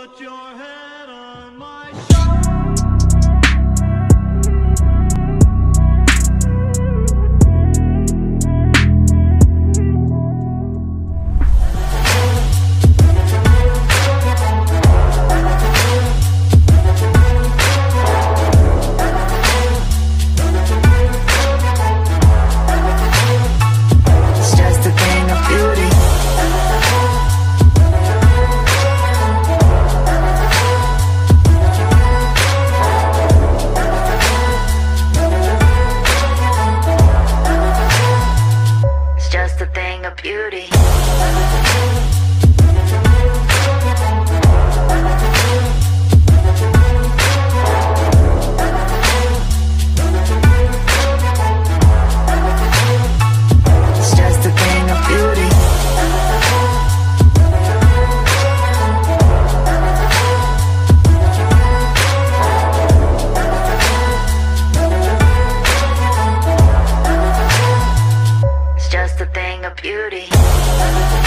Put your head on my beauty. It's just a thing of beauty. It's just a thing of beauty.